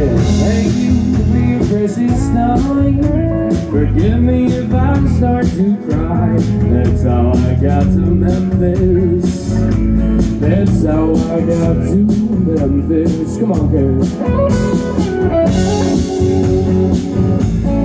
Thank you for your precious time. Forgive me if I start to cry. That's how I got to Memphis. That's how I got to Memphis. Come on, guys.